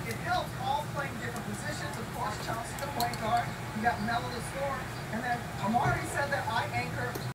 it helps all playing different positions. Of course, Chelsea, the point guard. You got Melo, the scorer. And then Amari said that I anchor